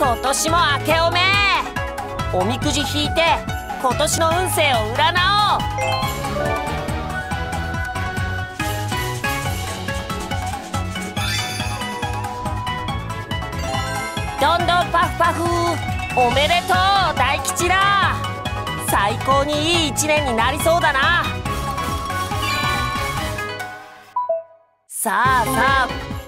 今年も明けおめ。おみくじ引いて今年の運勢を占おう。どんどんパフパフ、おめでとう大吉だ。最高にいい一年になりそうだな。さあさあ、